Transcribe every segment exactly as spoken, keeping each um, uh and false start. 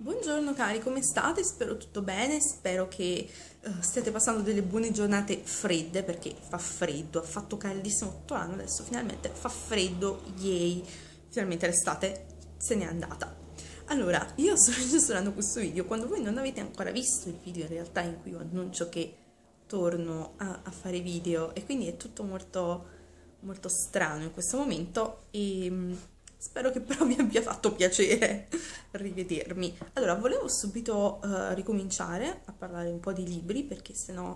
Buongiorno cari, come state? Spero tutto bene, spero che uh, stiate passando delle buone giornate fredde perché fa freddo, ha fatto caldissimo tutto l'anno, adesso finalmente fa freddo, yay, finalmente l'estate se n'è andata. Allora, io sto registrando questo video quando voi non avete ancora visto il video in realtà in cui io annuncio che torno a, a fare video e quindi è tutto molto, molto strano in questo momento e... spero che però vi abbia fatto piacere rivedermi. Allora, volevo subito uh, ricominciare a parlare un po' di libri, perché sennò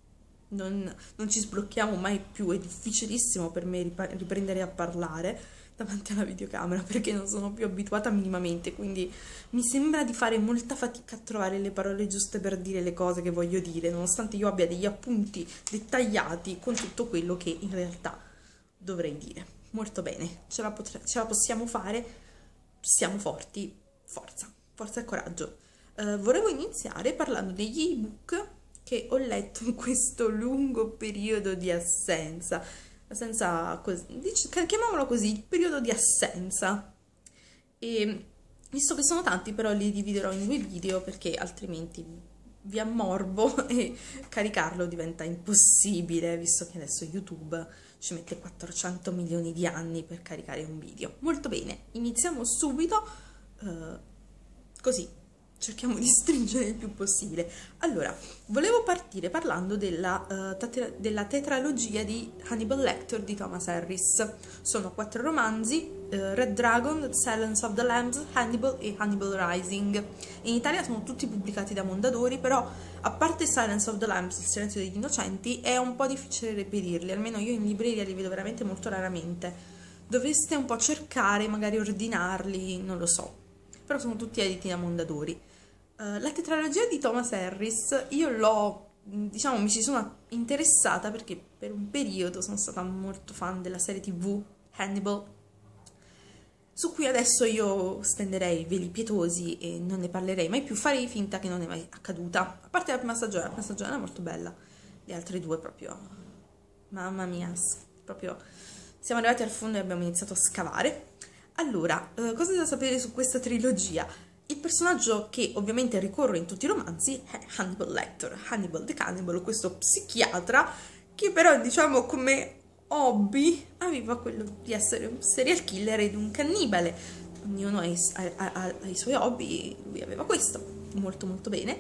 non, non ci sblocchiamo mai più, è difficilissimo per me riprendere a parlare davanti alla videocamera, perché non sono più abituata minimamente, quindi mi sembra di fare molta fatica a trovare le parole giuste per dire le cose che voglio dire, nonostante io abbia degli appunti dettagliati con tutto quello che in realtà dovrei dire. Molto bene, ce la, ce la possiamo fare, siamo forti, forza, forza e coraggio. Uh, volevo iniziare parlando degli ebook che ho letto in questo lungo periodo di assenza, assenza così, chiamiamolo così, il periodo di assenza. E visto che sono tanti, però li dividerò in due video perché altrimenti vi ammorbo e caricarlo diventa impossibile, visto che adesso YouTube ci mette quattrocento milioni di anni per caricare un video. Molto bene, iniziamo subito, uh, così cerchiamo di stringere il più possibile. Allora, volevo partire parlando della, uh, tetra della tetralogia di Hannibal Lecter di Thomas Harris. Sono quattro romanzi, uh, Red Dragon, The Silence of the Lambs, Hannibal e Hannibal Rising. In Italia sono tutti pubblicati da Mondadori, però a parte Silence of the Lambs, Il silenzio degli innocenti, è un po' difficile reperirli, almeno io in libreria li vedo veramente molto raramente. Dovreste un po' cercare, magari ordinarli, non lo so, però sono tutti editi da Mondadori. Uh, la tetralogia di Thomas Harris io l'ho, diciamo, mi ci sono interessata perché per un periodo sono stata molto fan della serie tv Hannibal, su cui adesso io stenderei veli pietosi e non ne parlerei mai più, farei finta che non è mai accaduta, a parte la prima stagione. La prima stagione è molto bella, le altre due proprio, mamma mia, proprio siamo arrivati al fondo e abbiamo iniziato a scavare. Allora, uh, cosa da sapere su questa trilogia? Il personaggio che ovviamente ricorre in tutti i romanzi è Hannibal Lecter, Hannibal the Cannibal, questo psichiatra che però, diciamo, come hobby aveva quello di essere un serial killer ed un cannibale. Ognuno ha i, ha, ha, ha i suoi hobby, lui aveva questo, molto molto bene.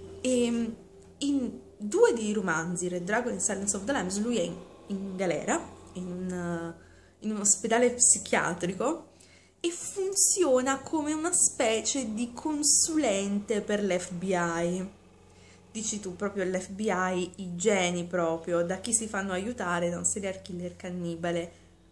E in due dei romanzi, Red Dragon e Silence of the Lambs, lui è in, in galera, in un, in un ospedale psichiatrico, e funziona come una specie di consulente per l'F B I. Dici tu, proprio l'F B I, i geni proprio, da chi si fanno aiutare da un serial killer cannibale.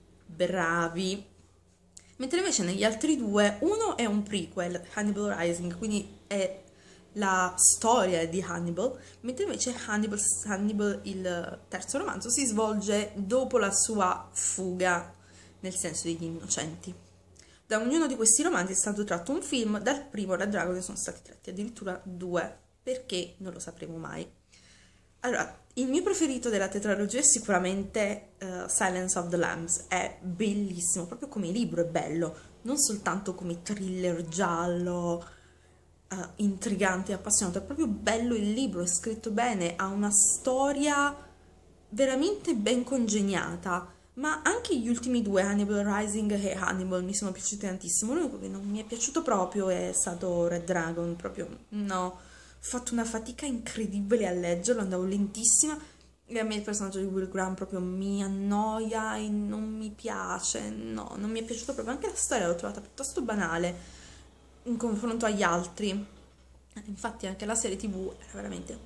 Bravi. Mentre invece negli altri due, uno è un prequel, Hannibal Rising, quindi è la storia di Hannibal, mentre invece Hannibal, Hannibal, il terzo romanzo, si svolge dopo la sua fuga nel senso degli innocenti. Da ognuno di questi romanzi è stato tratto un film, dal primo Red Dragon ne sono stati tratti addirittura due, perché non lo sapremo mai. Allora, il mio preferito della tetralogia è sicuramente uh, Silence of the Lambs, è bellissimo, proprio come libro è bello, non soltanto come thriller giallo, uh, intrigante e appassionato, è proprio bello il libro, è scritto bene, ha una storia veramente ben congegnata. Ma anche gli ultimi due, Hannibal Rising e Hannibal, mi sono piaciuti tantissimo. L'unico che non mi è piaciuto proprio è stato Red Dragon, proprio no, ho fatto una fatica incredibile a leggerlo, andavo lentissima e a me il personaggio di Will Graham proprio mi annoia e non mi piace, no, non mi è piaciuto proprio. Anche la storia l'ho trovata piuttosto banale in confronto agli altri, infatti anche la serie tv era veramente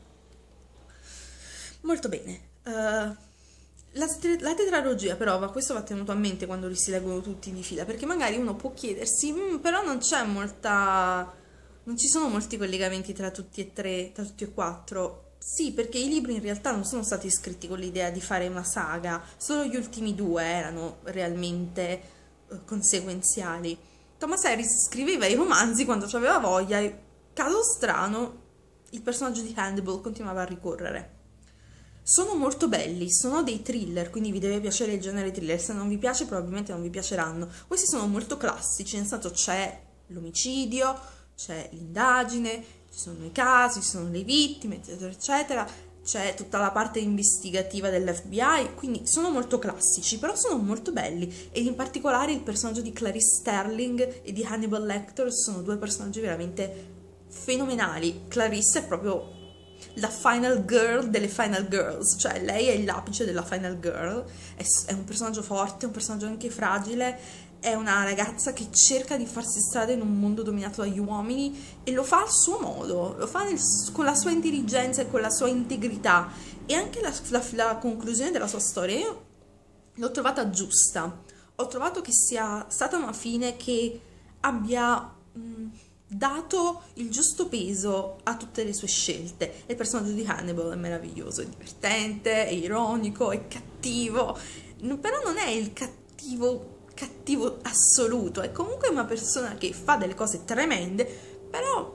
molto bene. Uh, La, la tetralogia però, ma questo va tenuto a mente quando li si leggono tutti di fila, perché magari uno può chiedersi, però non c'è molta, non ci sono molti collegamenti tra tutti e tre, tra tutti e quattro. Sì, perché i libri in realtà non sono stati scritti con l'idea di fare una saga, solo gli ultimi due erano realmente uh, conseguenziali. Thomas Harris scriveva i romanzi quando aveva voglia e, caso strano, il personaggio di Hannibal continuava a ricorrere. Sono molto belli, sono dei thriller, quindi vi deve piacere il genere thriller, se non vi piace probabilmente non vi piaceranno. Questi sono molto classici, nel senso c'è l'omicidio, c'è l'indagine, ci sono i casi, ci sono le vittime, eccetera, eccetera, c'è tutta la parte investigativa dell'F B I, quindi sono molto classici, però sono molto belli, ed in particolare il personaggio di Clarice Sterling e di Hannibal Lecter sono due personaggi veramente fenomenali. Clarice è proprio la final girl delle final girls, cioè lei è l'apice della final girl, è, è un personaggio forte, un personaggio anche fragile, è una ragazza che cerca di farsi strada in un mondo dominato dagli uomini e lo fa al suo modo, lo fa nel, con la sua intelligenza e con la sua integrità, e anche la, la, la conclusione della sua storia io l'ho trovata giusta, ho trovato che sia stata una fine che abbia mh, dato il giusto peso a tutte le sue scelte. E il personaggio di Hannibal è meraviglioso, è divertente, è ironico, è cattivo, però non è il cattivo cattivo assoluto, è comunque una persona che fa delle cose tremende, però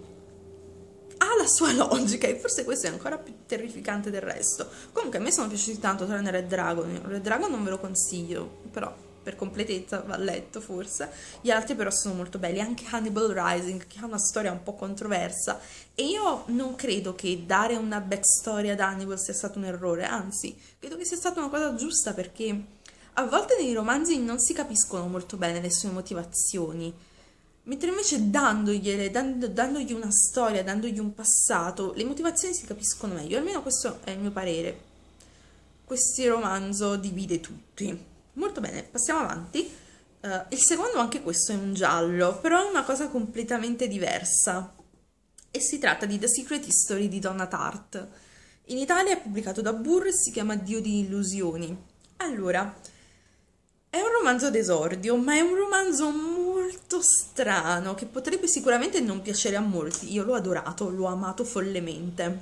ha la sua logica, e forse questo è ancora più terrificante del resto. Comunque a me sono piaciuti tanto, tranne Red Dragon. Red Dragon non ve lo consiglio, però per completezza va letto forse. Gli altri però sono molto belli, anche Hannibal Rising, che ha una storia un po' controversa, e io non credo che dare una backstory ad Hannibal sia stato un errore, anzi credo che sia stata una cosa giusta, perché a volte nei romanzi non si capiscono molto bene le sue motivazioni, mentre invece dandogliele, dando, dandogli una storia, dandogli un passato, le motivazioni si capiscono meglio. Almeno questo è il mio parere. Questo romanzo divide tutti. Molto bene, passiamo avanti. Uh, il secondo, anche questo è un giallo, però è una cosa completamente diversa. E si tratta di The Secret History di Donna Tartt. In Italia è pubblicato da Burr e si chiama Dio di illusioni. Allora, è un romanzo d'esordio, ma è un romanzo molto strano, che potrebbe sicuramente non piacere a molti. Io l'ho adorato, l'ho amato follemente.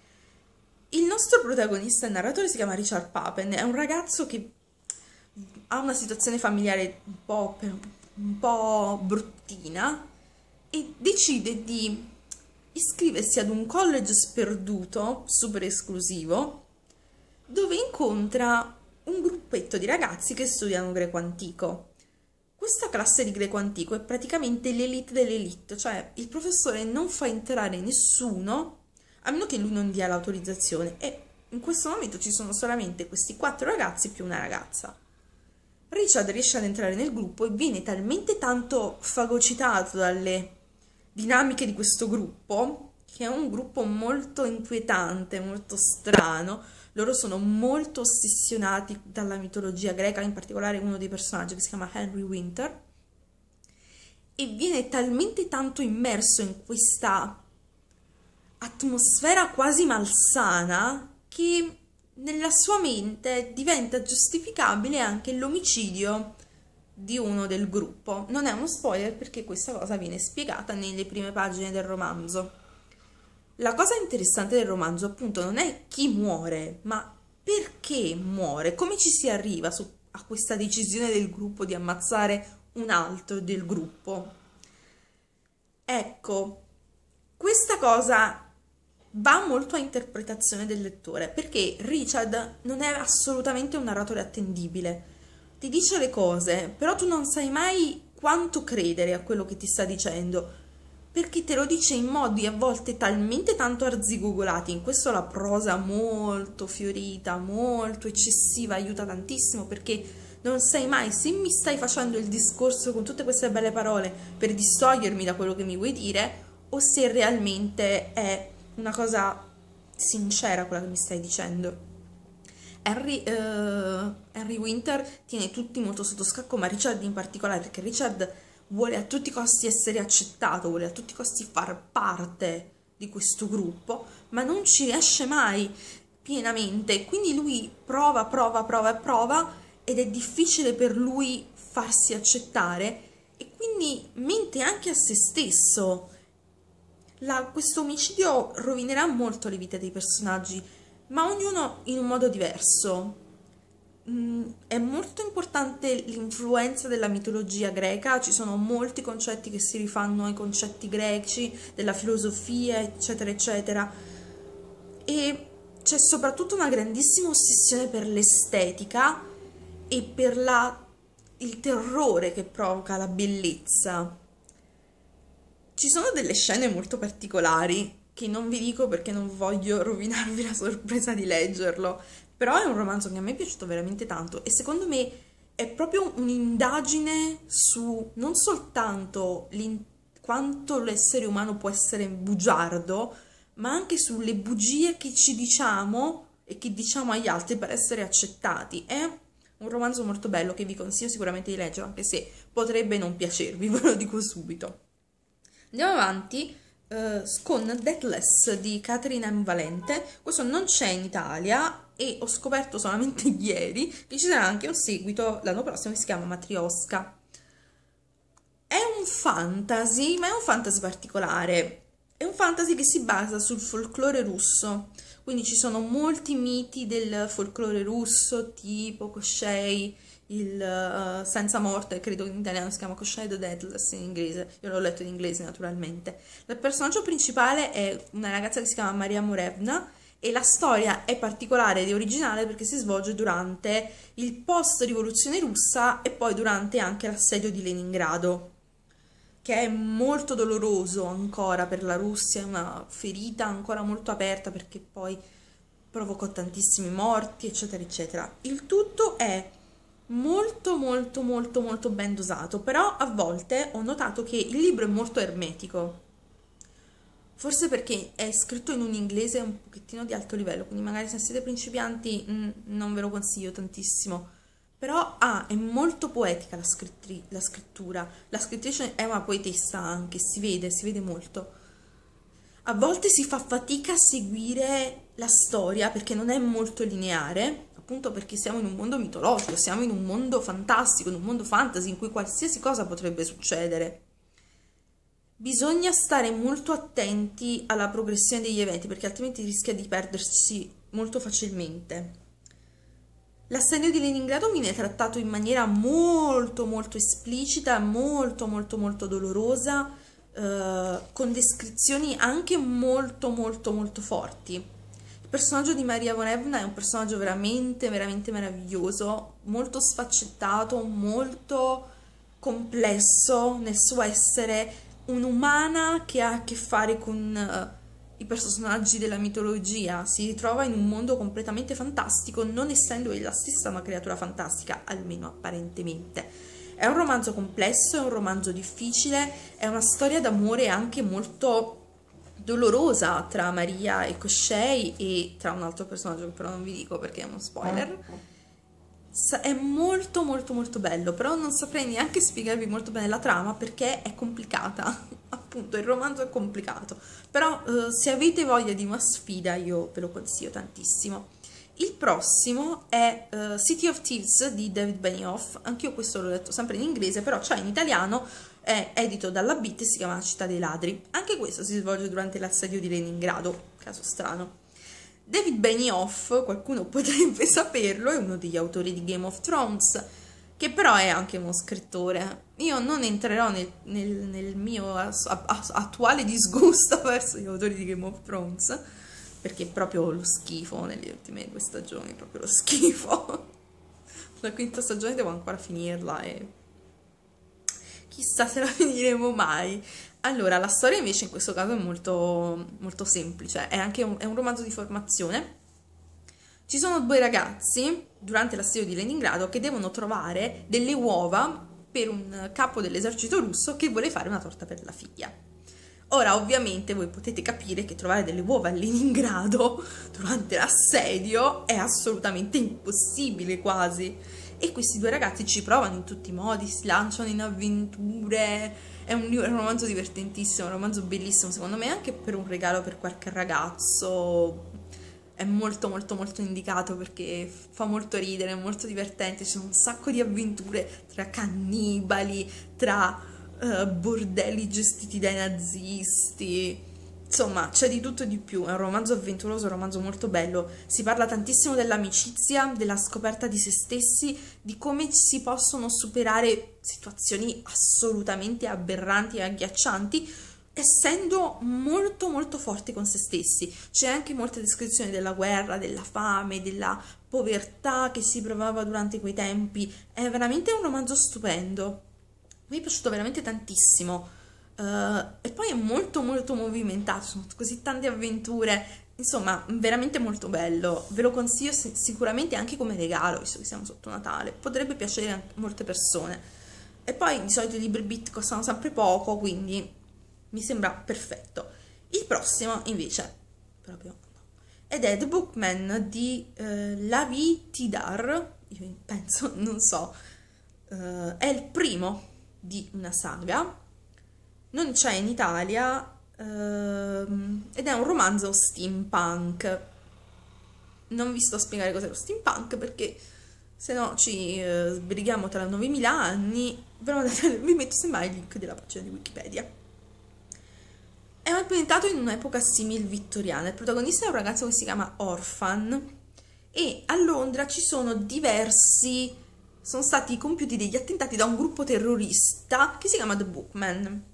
Il nostro protagonista e narratore si chiama Richard Papen, è un ragazzo che ha una situazione familiare un po', un po' bruttina e decide di iscriversi ad un college sperduto, super esclusivo, dove incontra un gruppetto di ragazzi che studiano greco antico. Questa classe di greco antico è praticamente l'elite dell'elite, cioè il professore non fa entrare nessuno a meno che lui non dia l'autorizzazione, e in questo momento ci sono solamente questi quattro ragazzi più una ragazza. Richard riesce ad entrare nel gruppo e viene talmente tanto fagocitato dalle dinamiche di questo gruppo, che è un gruppo molto inquietante, molto strano. Loro sono molto ossessionati dalla mitologia greca, in particolare uno dei personaggi che si chiama Henry Winter, e viene talmente tanto immerso in questa atmosfera quasi malsana che nella sua mente diventa giustificabile anche l'omicidio di uno del gruppo. Non è uno spoiler, perché questa cosa viene spiegata nelle prime pagine del romanzo. La cosa interessante del romanzo, appunto, non è chi muore, ma perché muore, come ci si arriva su, a questa decisione del gruppo di ammazzare un altro del gruppo. Ecco, questa cosa va molto a interpretazione del lettore, perché Richard non è assolutamente un narratore attendibile. Ti dice le cose, però tu non sai mai quanto credere a quello che ti sta dicendo, perché te lo dice in modi a volte talmente tanto arzigogolati. In questo la prosa molto fiorita, molto eccessiva aiuta tantissimo, perché non sai mai se mi stai facendo il discorso con tutte queste belle parole per distogliermi da quello che mi vuoi dire, o se realmente è una cosa sincera quella che mi stai dicendo. Henry, uh, Henry Winter tiene tutti molto sotto scacco, ma Richard in particolare, perché Richard vuole a tutti i costi essere accettato, vuole a tutti i costi far parte di questo gruppo, ma non ci riesce mai pienamente, quindi lui prova, prova, prova e prova, ed è difficile per lui farsi accettare, e quindi mente anche a se stesso. La, questo omicidio rovinerà molto le vite dei personaggi, ma ognuno in un modo diverso. Mm, è molto importante l'influenza della mitologia greca, ci sono molti concetti che si rifanno ai concetti greci, della filosofia, eccetera, eccetera. E c'è soprattutto una grandissima ossessione per l'estetica e per la, il terrore che provoca la bellezza. Ci sono delle scene molto particolari che non vi dico perché non voglio rovinarvi la sorpresa di leggerlo, però è un romanzo che a me è piaciuto veramente tanto e secondo me è proprio un'indagine su non soltanto quanto l'essere umano può essere bugiardo, ma anche sulle bugie che ci diciamo e che diciamo agli altri per essere accettati. È un romanzo molto bello che vi consiglio sicuramente di leggere, anche se potrebbe non piacervi, ve lo dico subito. Andiamo avanti uh, con Deathless di Katherine M. Valente. Questo non c'è in Italia e ho scoperto solamente ieri che ci sarà anche un seguito l'anno prossimo che si chiama Matrioska. È un fantasy, ma è un fantasy particolare. È un fantasy che si basa sul folklore russo, quindi ci sono molti miti del folklore russo, tipo Koschei, il uh, senza morte, credo che in italiano si chiama Koschei the Deathless in inglese, io l'ho letto in inglese naturalmente. Il personaggio principale è una ragazza che si chiama Maria Morevna e la storia è particolare ed originale perché si svolge durante il post-rivoluzione russa e poi durante anche l'assedio di Leningrado, che è molto doloroso ancora per la Russia, è una ferita ancora molto aperta perché poi provocò tantissimi morti, eccetera, eccetera. Il tutto è molto, molto, molto, molto ben dosato, però a volte ho notato che il libro è molto ermetico, forse perché è scritto in un inglese un pochettino di alto livello, quindi magari se siete principianti mh, non ve lo consiglio tantissimo. Però ah, è molto poetica la, la scrittura, la scrittrice è una poetessa anche, si vede, si vede molto. A volte si fa fatica a seguire la storia perché non è molto lineare, appunto perché siamo in un mondo mitologico, siamo in un mondo fantastico, in un mondo fantasy in cui qualsiasi cosa potrebbe succedere. Bisogna stare molto attenti alla progressione degli eventi perché altrimenti rischia di perdersi molto facilmente. L'assedio di Leningrado viene trattato in maniera molto molto esplicita, molto molto molto dolorosa, eh, con descrizioni anche molto molto molto forti. Il personaggio di Maria Morevna è un personaggio veramente veramente meraviglioso, molto sfaccettato, molto complesso nel suo essere un'umana che ha a che fare con uh, i personaggi della mitologia, si ritrova in un mondo completamente fantastico, non essendo ella stessa una creatura fantastica, almeno apparentemente. È un romanzo complesso, è un romanzo difficile, è una storia d'amore anche molto dolorosa tra Maria e Koschei e tra un altro personaggio che però non vi dico perché è uno spoiler. È molto molto molto bello, però non saprei neanche spiegarvi molto bene la trama perché è complicata, appunto il romanzo è complicato, però uh, se avete voglia di una sfida io ve lo consiglio tantissimo. Il prossimo è uh, City of Thieves di David Benioff, anche io questo l'ho letto sempre in inglese, però c'è in italiano, è edito dalla Bit e si chiama Città dei Ladri. Anche questo si svolge durante l'assedio di Leningrado, caso strano. David Benioff, qualcuno potrebbe saperlo, è uno degli autori di Game of Thrones, che però è anche uno scrittore. Io non entrerò nel, nel, nel mio attuale disgusto verso gli autori di Game of Thrones, perché è proprio lo schifo nelle ultime due stagioni, proprio lo schifo. La quinta stagione devo ancora finirla e chissà se la finiremo mai. Allora, la storia invece in questo caso è molto, molto semplice, è anche un, è un romanzo di formazione. Ci sono due ragazzi, durante l'assedio di Leningrado, che devono trovare delle uova per un capo dell'esercito russo che vuole fare una torta per la figlia. Ora, ovviamente, voi potete capire che trovare delle uova a Leningrado durante l'assedio è assolutamente impossibile quasi. E questi due ragazzi ci provano in tutti i modi, si lanciano in avventure. È un, è un romanzo divertentissimo, un romanzo bellissimo, secondo me anche per un regalo per qualche ragazzo. È molto molto molto indicato perché fa molto ridere, è molto divertente, ci sono un sacco di avventure tra cannibali, tra uh, bordelli gestiti dai nazisti. Insomma, c'è di tutto e di più, è un romanzo avventuroso, un romanzo molto bello, si parla tantissimo dell'amicizia, della scoperta di se stessi, di come si possono superare situazioni assolutamente aberranti e agghiaccianti, essendo molto molto forti con se stessi. C'è anche molta descrizione della guerra, della fame, della povertà che si provava durante quei tempi, è veramente un romanzo stupendo, mi è piaciuto veramente tantissimo. Uh, e poi è molto molto movimentato, sono così tante avventure, insomma veramente molto bello, ve lo consiglio sicuramente anche come regalo, visto che siamo sotto Natale, potrebbe piacere a molte persone. E poi di solito i libri Bit costano sempre poco, quindi mi sembra perfetto. Il prossimo invece proprio no, ed è The Bookman di uh, Lavie Tidhar, io penso, non so, uh, è il primo di una saga. Non c'è in Italia ehm, ed è un romanzo steampunk. Non vi sto a spiegare cos'è lo steampunk perché se no ci eh, sbrighiamo tra novemila anni. Però vi metto semmai il link della pagina di Wikipedia. È ambientato in un'epoca simil vittoriana. Il protagonista è un ragazzo che si chiama Orphan e a Londra ci sono diversi, sono stati compiuti degli attentati da un gruppo terrorista che si chiama The Bookman.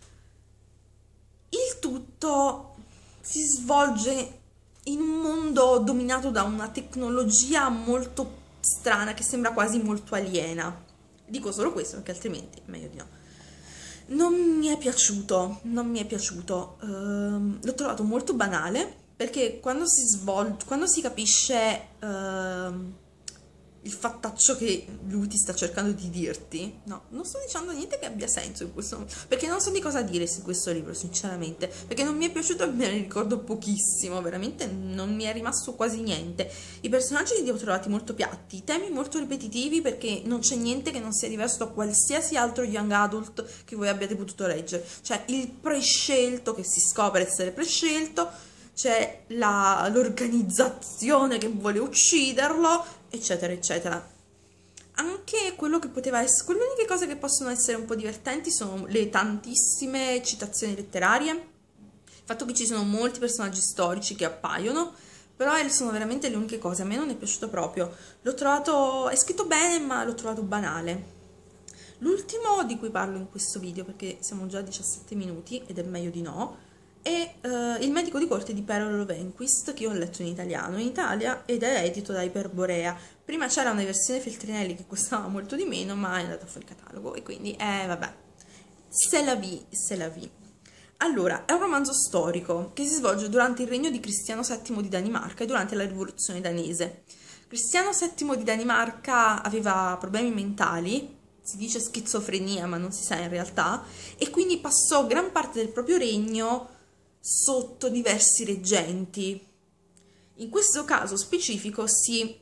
Il tutto si svolge in un mondo dominato da una tecnologia molto strana che sembra quasi molto aliena. Dico solo questo perché altrimenti è meglio di no. Non mi è piaciuto, non mi è piaciuto. Uh, l'ho trovato molto banale perché quando si svolge, quando si capisce uh, il fattaccio che lui ti sta cercando di dirti, no, non sto dicendo niente che abbia senso in questo momento, perché non so di cosa dire su questo libro, sinceramente, perché non mi è piaciuto e me ne ricordo pochissimo, veramente non mi è rimasto quasi niente. I personaggi li ho trovati molto piatti, i temi molto ripetitivi perché non c'è niente che non sia diverso da qualsiasi altro young adult che voi abbiate potuto leggere, cioè il prescelto che si scopre essere prescelto, c'è l'organizzazione che vuole ucciderlo, eccetera eccetera. Anche quello che poteva essere, quelle uniche cose che possono essere un po' divertenti sono le tantissime citazioni letterarie, il fatto che ci sono molti personaggi storici che appaiono, però sono veramente le uniche cose. A me non è piaciuto proprio, l'ho trovato, è scritto bene ma l'ho trovato banale. L'ultimo di cui parlo in questo video, perché siamo già a diciassette minuti ed è meglio di no, è uh, Il medico di corte di Pero Lovenquist, che io ho letto in italiano in Italia ed è edito da Iperborea. Prima c'era una versione Feltrinelli che costava molto di meno, ma è andata fuori catalogo e quindi eh vabbè, c'est la vie, c'est la vie. Allora, è un romanzo storico che si svolge durante il regno di Cristiano settimo di Danimarca e durante la rivoluzione danese. Cristiano settimo di Danimarca aveva problemi mentali, si dice schizofrenia ma non si sa in realtà, e quindi passò gran parte del proprio regno sotto diversi reggenti. In questo caso specifico si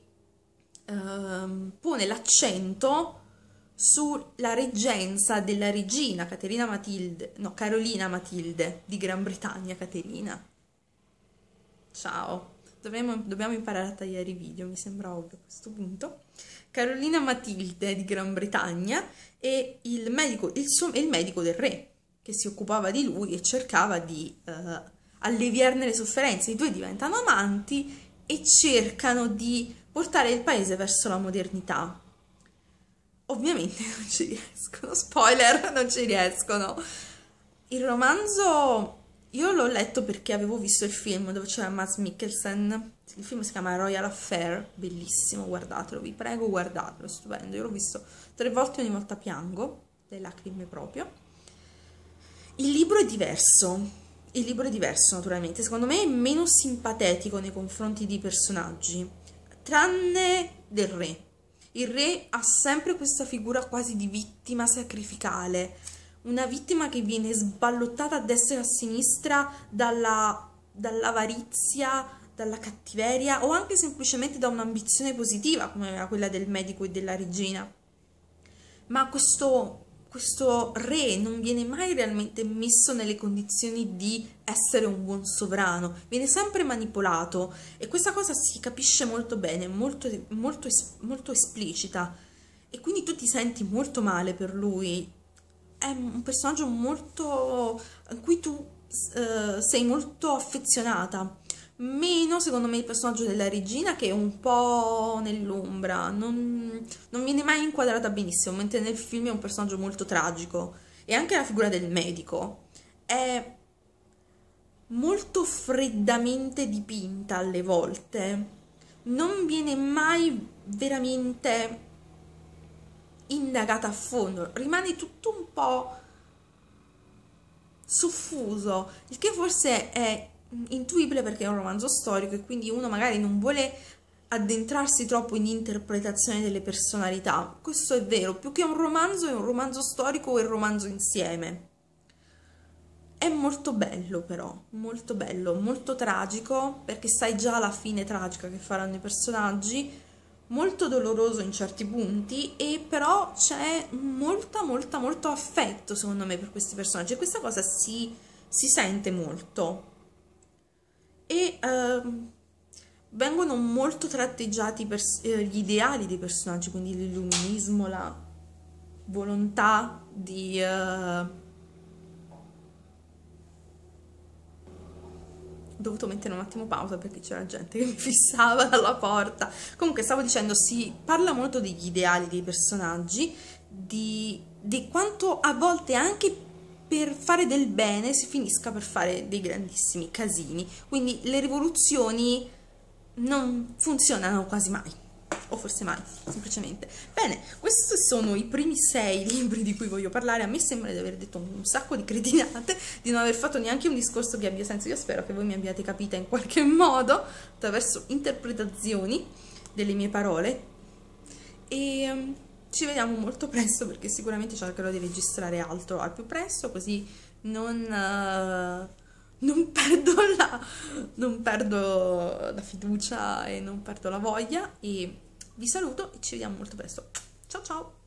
ehm, pone l'accento sulla reggenza della regina Caterina Matilde, no, Carolina Matilde di Gran Bretagna. Caterina, ciao, Dovremmo, dobbiamo imparare a tagliare i video, mi sembra ovvio a questo punto. Carolina Matilde di Gran Bretagna e il medico, il, suo, il medico del re, che si occupava di lui e cercava di uh, alleviarne le sofferenze. I due diventano amanti e cercano di portare il paese verso la modernità. Ovviamente non ci riescono, spoiler, non ci riescono. Il romanzo io l'ho letto perché avevo visto il film dove c'era Mads Mikkelsen. Il film si chiama Royal Affair, bellissimo, guardatelo, vi prego, guardatelo, è stupendo. Io l'ho visto tre volte e ogni volta piango, le lacrime proprio. Il libro è diverso, il libro è diverso naturalmente, secondo me è meno simpatetico nei confronti dei personaggi, tranne del re. Il re ha sempre questa figura quasi di vittima sacrificale, una vittima che viene sballottata a destra e a sinistra dalla, dall'avarizia, dalla cattiveria o anche semplicemente da un'ambizione positiva come era quella del medico e della regina. Ma questo... questo re non viene mai realmente messo nelle condizioni di essere un buon sovrano, viene sempre manipolato e questa cosa si capisce molto bene, molto, molto, molto esplicita e quindi tu ti senti molto male per lui. È un personaggio molto a cui tu uh, sei molto affezionata. Meno secondo me il personaggio della regina, che è un po' nell'ombra, non, non viene mai inquadrata benissimo, mentre nel film è un personaggio molto tragico. E anche la figura del medico è molto freddamente dipinta alle volte, non viene mai veramente indagata a fondo, rimane tutto un po' soffuso, il che forse è intuibile perché è un romanzo storico e quindi uno magari non vuole addentrarsi troppo in interpretazione delle personalità. Questo è vero, più che un romanzo è un romanzo storico o il romanzo insieme. È molto bello però, molto bello, molto tragico, perché sai già la fine tragica che faranno i personaggi, molto doloroso in certi punti, e però c'è molta, molta, molto affetto secondo me per questi personaggi, e questa cosa si, si sente molto. E ehm, vengono molto tratteggiati pers- eh, gli ideali dei personaggi, quindi l'illuminismo, la volontà di... eh, ho dovuto mettere un attimo pausa perché c'era gente che mi fissava dalla porta. Comunque stavo dicendo, si parla molto degli ideali dei personaggi, di, di quanto a volte anche per fare del bene si finisca per fare dei grandissimi casini. Quindi le rivoluzioni non funzionano quasi mai, o forse mai, semplicemente. Bene, questi sono i primi sei libri di cui voglio parlare. A me sembra di aver detto un sacco di cretinate, di non aver fatto neanche un discorso che abbia senso. Io spero che voi mi abbiate capita in qualche modo attraverso interpretazioni delle mie parole, e um, ci vediamo molto presto, perché sicuramente cercherò di registrare altro al più presto, così non... Uh, non perdo la, non perdo la fiducia e non perdo la voglia, e vi saluto e ci vediamo molto presto. Ciao ciao!